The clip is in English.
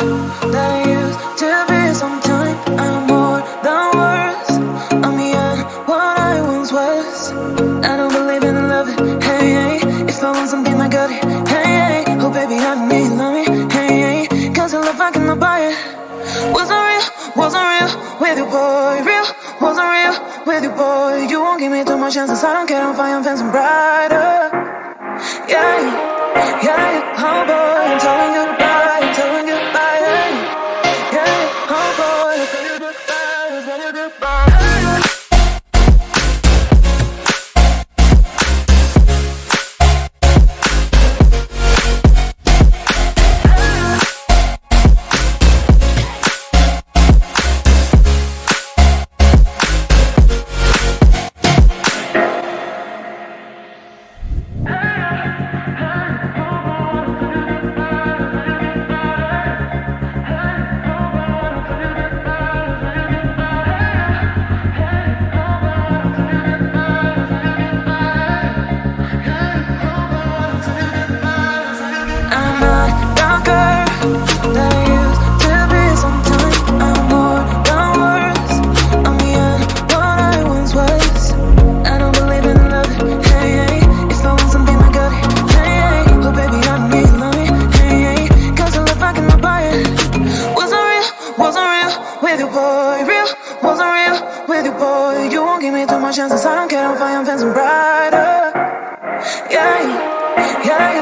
that I used to be. Sometime I'm more than words. I'm beyond what I once was. I don't believe in love, hey, hey. If I want something, I got it, hey, hey. Oh baby, I need love me, hey, hey. Cause the love I cannot buy it. Wasn't real with you, boy. Real, wasn't real with you, boy. You won't give me too much chances, I don't care, I'm fine, I'm fancy brighter. Yeah, yeah, oh boy, I'm telling you goodbye, I'm telling you goodbye. Yeah, oh boy, I'm telling you goodbye, I'm telling you goodbye. Chances, I don't care, I'm fine, I'm fancy brighter. Yeah, yeah.